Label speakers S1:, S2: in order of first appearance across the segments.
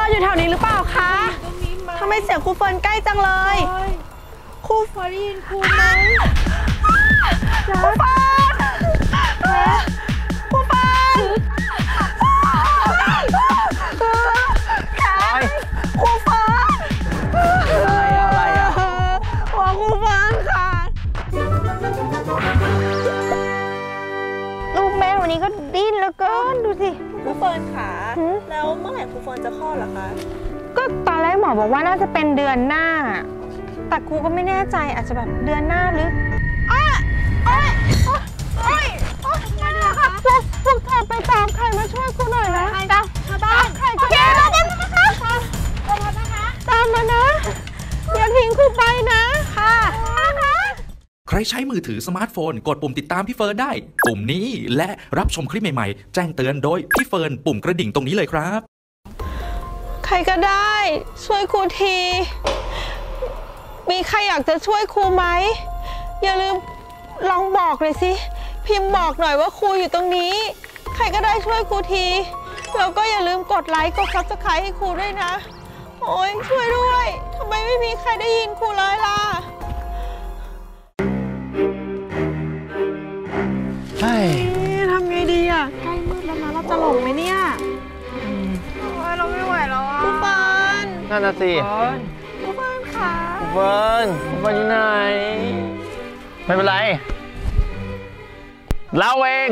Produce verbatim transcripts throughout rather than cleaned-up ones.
S1: อยู่แถวนี้หรือเปล่าคะทำไมเสียงครูเฟิร์นใกล้จังเลยครูเฟิร์นได้ยินครูไหมครูเฟิร์นครูเฟิร์นครูเฟิร์นอะไรอะไรอ่ะหัวครูเฟิร์นค่ะ
S2: ลูกแม่วันนี้ก็ดิ้นแล้วก็ดูสิ
S1: ครูเฟิร์นค่ะแล้วเมื่อไหร่ครูเฟิร์นจะคลอดเหรอคะ
S2: ก็ตอนแรกหมอบอกว่าน่าจะเป็นเดือนหน้าแต่ครูก็ไม่แน่ใจอาจจะแบบเดือนหน้าหรืออ้าอ้าอ้าไม่ได้ค่ะพวกเธอไปตามใครมาช่วยครูหน่อยนะตามมาบ้านใครก็ได้ตามมานะคะตามมานะอย่าทิ้งครูไปนะค่ะ
S3: ใครใช้มือถือสมาร์ทโฟนกดปุ่มติดตามพี่เฟิร์นได้ปุ่มนี้และรับชมคลิปใหม่ๆแจ้งเตือนโดยพี่เฟิร์นปุ่มกระดิ่งตรงนี้เลยครับ
S1: ใครก็ได้ช่วยครูทีมีใครอยากจะช่วยครูไหมอย่าลืมลองบอกเลยสิพิมพ์บอกหน่อยว่าครูอยู่ตรงนี้ใครก็ได้ช่วยครูทีแล้วก็อย่าลืมกดไลค์กดซับสไครต์ให้ครูด้วยนะโอ้ยช่วยด้วยทำไมไม่มีใครได้ยินครูเลยล่ะ
S4: เฮ้ย
S1: ทำไงดีอ่ะใกล้มืดแล้วนะเราจะหลงไหมเนี่ยเราไม่ไหวแล้วอ่ะครูเฟิร์น
S4: นั่นน่ะสิ
S1: ครูเฟิร์นค่ะ
S4: ครูเฟิร์นครูเฟิร์นอยู่ไหนไม่เป็นไรเราเอง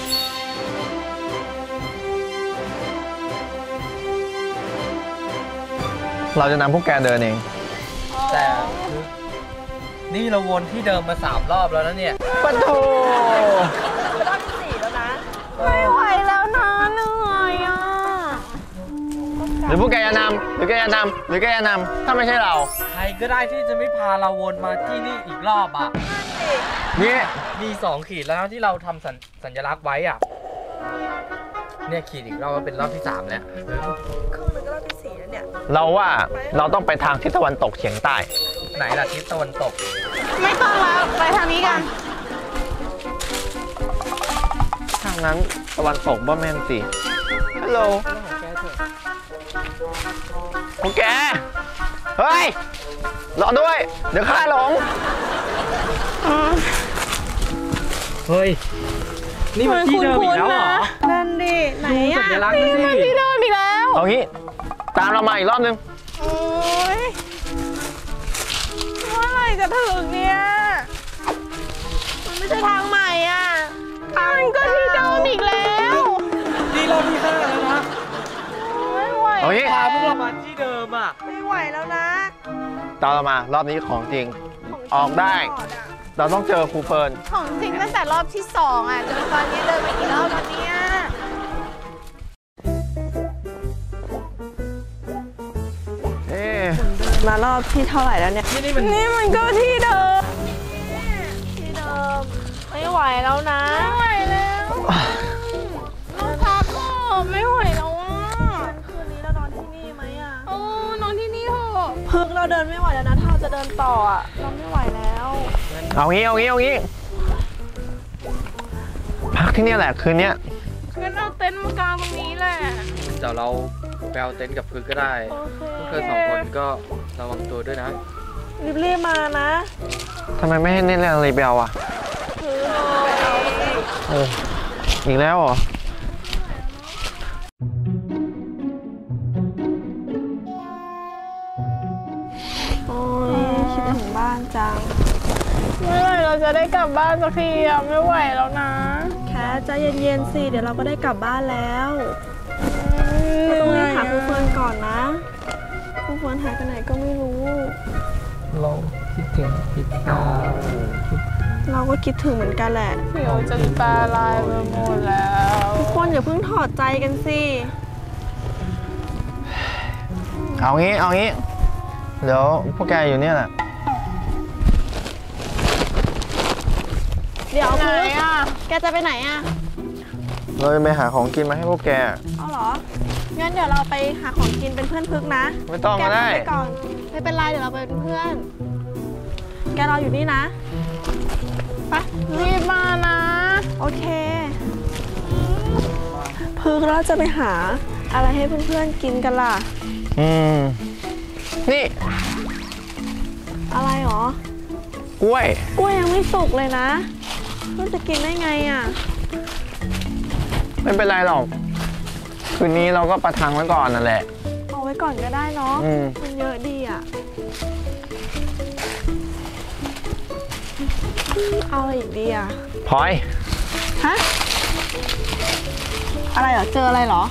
S4: เราจะนำพวกแกเดินเอง
S5: แต่นี่เราวนที่เดิมมาสามรอบแล้วนะเนี่ย
S4: ปะโถ
S1: รอบที่สี่แล้วนะไม่ไหวแล้วนะเหนื่อยอ่ะ
S4: หรือพวกแกจะนำหรือแกจะนำหรือแกจะนำถ้าไม่ใช่เรา
S5: ใครก็ได้ที่จะไม่พาเราวนมาที่นี่อีกรอบอ่ะ
S4: นี่
S5: มีสองขีดแล้วที่เราทำสัญสัญลักษณ์ไว้อ่ะเนี่ยขีดอีกรอบก็เป็นรอบที่สามแล้ว
S1: ครึ่งนึงก็รอบที่สี่แล้วเนี่ย
S4: เราว่าเราต้องไปทางทิศตะวันตกเฉียงใต้
S5: ไหนล่ะทิศตะวันตก
S1: ไม่ต้องแล้วไปทางนี้กัน
S4: ทางนั้นตะวันตกบ้าแม่นสิฮัลโหลพวกแกเฮ้ยรอด้วยเดี๋ยวข้าหลง
S5: เฮ้ยนี่มันที่เดิมอีกแล้วเหรอ
S1: นั่นดิไหนอ่ะ
S5: นี่
S1: มันที่เดิมอีกแล้ว
S4: เอางี้ตามเรามาอีกรอบนึง
S1: โอ้ยเมื่อไหร่จะถึงเนี่ยมันไม่ใช่ทางใหม่อ่ะมันก็ที่เดิมอีกแล้ว
S5: นี่รอบที่ห้าแล้วนะ
S1: ไม่ไหว
S4: เอางี้
S5: พาพวกเรามาที่เดิมอ่ะ
S1: ไม่ไหวแล้วนะ
S4: ตามเรามารอบนี้ของจริงออกได้เราต้องเจอครูเฟิร์น
S1: ของจริงตั้งแต่รอบที่สองอ่ะจนตอนนี้เดินไปกี่รอบแล้วเนี่ยมารอบที่เท่าไหร่แล้วเนี่ยนี่มันนี่มันก็ที่เดิมที่เดิมไม่ไหวแล้วนะไม่ไหวแล้วนอนพักก็ไม่ไหวแล้วอ่ะคืนนี้เรานอนที่นี่ไหมอ่ะโอ้นอนที่นี่เถอะเพิ่งเราเดินไม่ไหวแล้วนะถ้าเราจะเดินต่ออ่ะเราไม่ไหวแล้ว
S4: เอางี้เอางี้เอางี้พักที่นี่แหละคืนนี้
S1: งั้นเอาเต็นท์มากางตรงนี้แหละ
S5: เดี๋ยวเราไปเอาเต็นท์กับพื้นก็ได้พวกเธอสองคนก็ระวังตัวด้วยนะ
S1: รีบๆมานะ
S4: ทำไมไม่ให้เน้นแรงเลยเบลอ่ะโอ้อีกแล้วเหรอ
S1: โอ้ยคิดถึงบ้านจังเมื่อไหร่เราจะได้กลับบ้านสักทีอ่ะไม่ไหวแล้วนะแค่ใจเย็นๆสิเดี๋ยวเราก็ได้กลับบ้านแล้วเราต้องรีบหาครูเฟิร์นก่อนนะครูเฟิร์นหายไปไหนก็ไม่รู้
S5: เราคิดถึงพิซซ่า
S1: เราก็คิดถึงเหมือนกันแหละ
S2: เดี๋ยวจะตาลายไปหมดแล้ว
S1: ทุกคนอย่าเพิ่งถอดใจกันสิ
S4: เอางี้เอางี้เดี๋ยวพวกแกอยู่เนี่ยแหละ
S1: เดี๋ยวไหนอ่ะแกจะไปไหนอ่ะ
S4: เราจะไปหาของกินมาให้พวกแก
S1: เอาเหรองั้นเดี๋ยวเราไปหาของกินเป็นเพื่อนพึกนะ
S4: ไม่ต้องก็ได้
S1: ไปก่อนไม่เป็นไรเดี๋ยวเราไปเป็นเพื่อนแกรออยู่นี่นะไปรีบมานะโอเคพึกเราจะไปหาอะไรให้เพื่อนๆกินกันล่ะ
S4: อืมนี่
S1: อะไรหรอ
S4: กล้วย
S1: กล้วยยังไม่สุกเลยนะเพื่อนจะกินได้ไงอ่ะ
S4: ไม่เป็นไรหรอกคืนนี้เราก็ประทังไว้ก่อนนั่นแหละ
S1: เอาไว้ก่อนก็ได้เนาะมันเยอะดีอ่ะเอาอะไรอีกดีอ่ะ
S4: พลอย
S1: ฮะอะไรเหรอเจออะไรเหรอ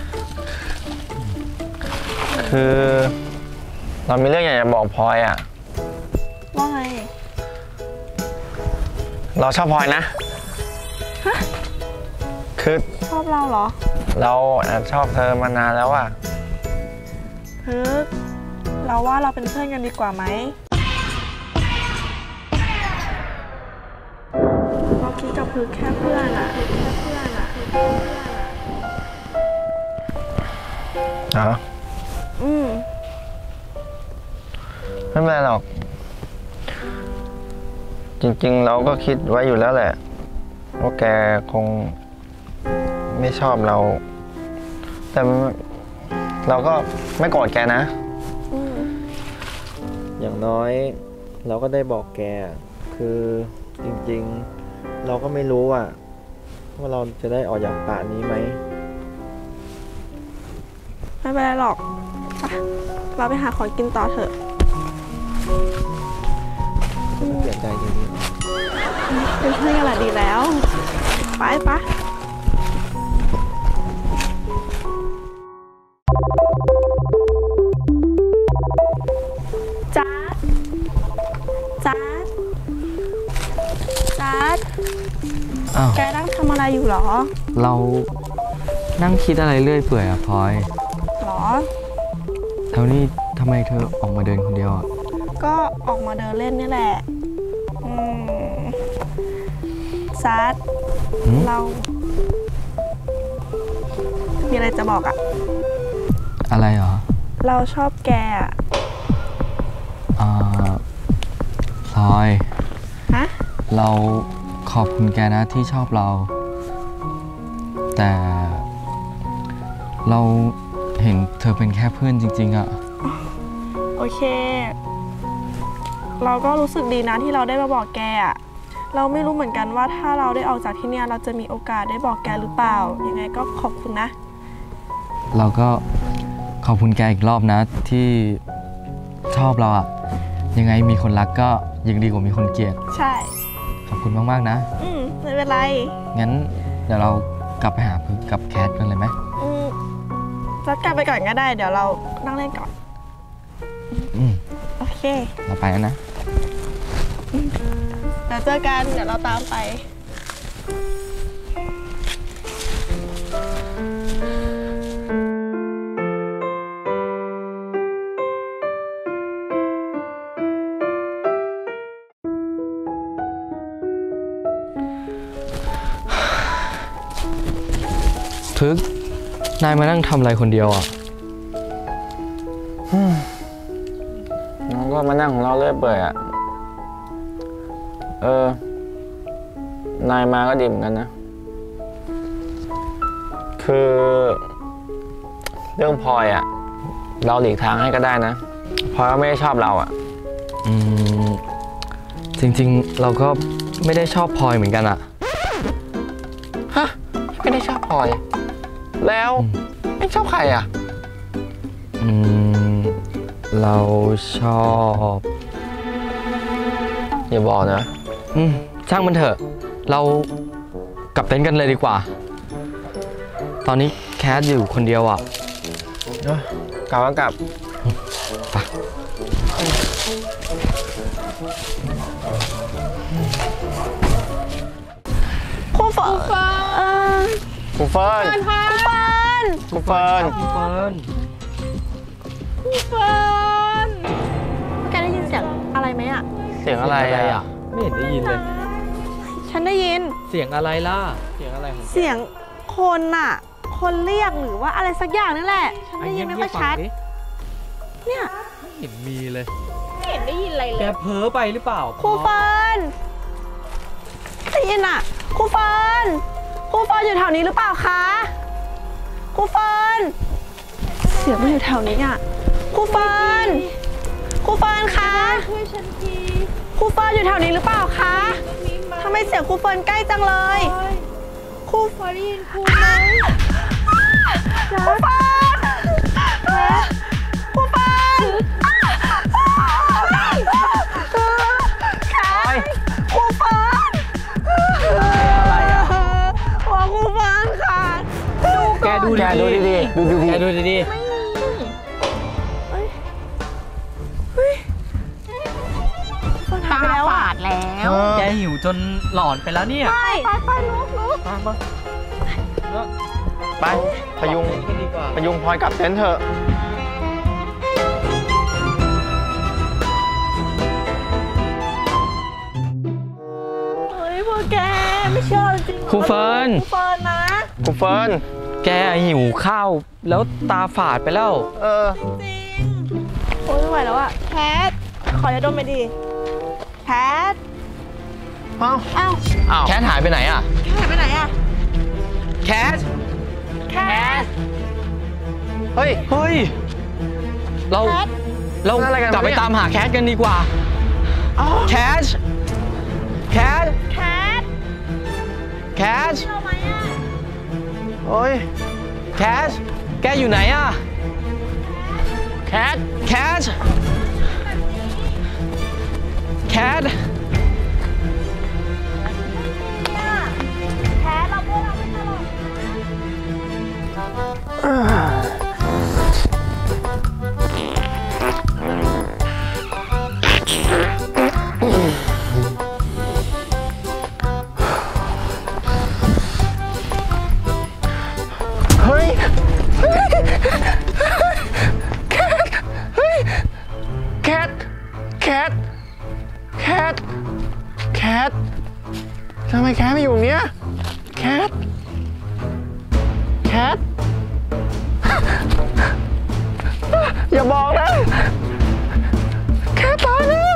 S4: คือเรามีเรื่องอยากจะบอกพลอยอ่ะ
S1: ว่าไง
S4: เราชอบพลอยนะ
S1: ฮะ
S4: คือ
S1: ชอบเราเหรอ
S4: เราแอบชอบเธอมานานแล้วอ่ะ
S1: ฮึเราว่าเราเป็นเพื่อนกันดีกว่าไหมเราคิดกับพึกแค่เพื่อนอะแค่เพื่อนอะ
S4: เหรอ
S1: อืม
S4: ไม่เป็นไรหรอกจริงๆเราก็คิดไว้อยู่แล้วแหละว่าแกคงไม่ชอบเราแต่เราก็ไม่โกรธแกนะอย่างน้อยเราก็ได้บอกแกคือจริงๆเราก็ไม่รู้อ่ะว่าเราจะได้ออกจากป่านี้ไหม
S1: ไม่เป็นไรหรอกเราไปหาของกินต่อเถอะ
S4: ไม่เปลี่ยนใจจริง
S1: ๆเป็นเพื่อนกันแหละดีแล้วไปปะจ๊าดจ๊าดจ๊าดแกนั่งทำอะไรอยู่หรอ
S6: เรานั่งคิดอะไรเรื่อยเปื่อยอะพลอย
S1: หรอ
S6: แล้วนี่ทำไมเธอออกมาเดินคนเดียวอะ
S1: ก็ออกมาเดินเล่นนี่แหละอืมซัดเรามีอะไรจะบอกอะ
S6: อะไรเหรอ
S1: เราชอบแกอะ
S6: อ่าพลอย
S1: ฮะ
S6: เราขอบคุณแกนะที่ชอบเราแต่เราเห็นเธอเป็นแค่เพื่อนจริงๆอะ
S1: โอเคเราก็รู้สึกดีนะที่เราได้มาบอกแกอะเราไม่รู้เหมือนกันว่าถ้าเราได้ออกจากที่นี่เราจะมีโอกาสได้บอกแกหรือเปล่ายังไงก็ขอบคุณนะ
S6: เราก็ขอบคุณแกอีกรอบนะที่ชอบเราอะยังไงมีคนรักก็ยังดีกว่ามีคนเกลียด
S1: ใช่
S6: ขอบคุณมากๆนะ
S1: อืมไม่เป็นไร
S6: งั้นเดี๋ยวเรากลับไปหาพึกกับแคทกันเลยไหม
S1: อืมจัดการไปก่อนก็ได้เดี๋ยวเรานั่งเล่นก่อน
S6: อืม
S1: โอเค
S6: เราไปแล้วนะ
S1: เดี๋ยวเจอกันเดี๋ยวเราตามไป
S6: พึกนายมานั่งทำอะไรคนเดียวอ่ะ
S4: น้องก็มานั่งของเราเรื่อยเปื่อยอ่ะเออนายมาก็ดีเหมือนกันนะคือเรื่องพลอยอ่ะเราหลีกทางให้ก็ได้นะพลอยก็ไม่ได้ชอบเราอ่ะ
S6: อืมจริงๆเราก็ไม่ได้ชอบพลอยเหมือนกันอ่ะ
S4: ฮะไม่ได้ชอบพลอยแล้วไม่ชอบใครอ่ะ
S6: อืมเราชอบ
S4: อย่าบอกนะ
S6: อืมช่างมันเถอะเรากลับเต็นท์กันเลยดีกว่าตอนนี้แคทอยู่คนเดียวอ่ะ
S4: กลับก็กลับ
S6: ไป
S1: ครูเฟิร์น
S4: ครูเฟิร์น
S1: ครูเฟิร์น
S4: ครูเฟิร์น
S6: ครูเฟิร์น
S1: ครูเฟิร์นแกได้ยินเสียงอะไรไหมอ่ะ
S4: เสียงอะไรอ่ะ
S6: ไม่เห็นได้ยินเลย
S1: ฉันได้ยิน
S6: เสียงอะไรล่ะเสียงอะไรของ
S1: เสียงคนน่ะคนเรียกหรือว่าอะไรสักอย่างนั่นแหละฉันได้ยินไม่ค่อยชัดเนี่ย
S6: ไม่เห็นมีเลย
S1: ไม่เห็นได้ยินอะไรเลย
S6: แกเพ้อไปหรือเปล่า
S1: ครูเฟิร์นได้ยินอ่ะครูเฟิร์นครูเฟิร์นอยู่แถวนี้หรือเปล่าคะครูเฟิร์นเสียงมันอยู่แถวนี้อ่ะครูเฟิร์นครูเฟิร์นคะช่วยฉันทีครูเฟิร์นอยู่แถวนี้หรือเปล่าคะทำไมเสียงครูเฟิร์นใกล้จังเลยครูเฟิร์นได้ยินครูไหมครูเฟิร์นครูเฟิร์นครูเฟิร์นอะไรอ่ะหัวครูเฟิร์นค่ะ
S5: แกดูดีๆดูดีๆดูดีๆแกดูดีๆ
S2: ตาฝาดแล้ว
S5: แกหิวจนหลอนไปแล้วเนี่ย
S2: ไปไปไปลุกลุก
S4: ไปพยุงพยุงพลอยกลับเต็นท์เถอะ
S1: เฮ้ยพวกแกไม่เชื่อจริง
S5: ครูเฟิร์น
S1: ครูเฟิร์นนะ
S4: ครูเฟิร์น
S5: แกหิวข้าวแล้วตาฝาดไปแล้ว
S4: เออ
S1: จริงโอ้ยไม่ไหวแล้วอะแพทขอยาดมไปดิแพท
S4: เอ้า
S1: อ้าว
S4: อ้าว
S5: แคทหายไปไหนอ่ะ
S1: แพทไปไหนอะ
S5: แคท
S1: แคท
S4: เฮ้ย
S5: เฮ้ย เรา
S1: แคท
S5: เรา
S4: อะไรกัน
S5: กลับไป
S4: วะเนี่ย
S5: ตามหาแคทกันดีกว่าแคทแคท
S1: แคท
S5: แคท
S1: เราไหมอะ
S4: เฮ้ย
S5: แคทแกอยู่ไหนอ่ะ
S4: แคท
S5: แคทแคท
S1: แคทเราพวกเราไม่ตลก
S4: เฮ้ย แคท เฮ้ย แคท แคท แคท แคท ทำไมแคทไม่อยู่เนี้ยแคท แคท อย่าบอกนะ แคทตายแล้ว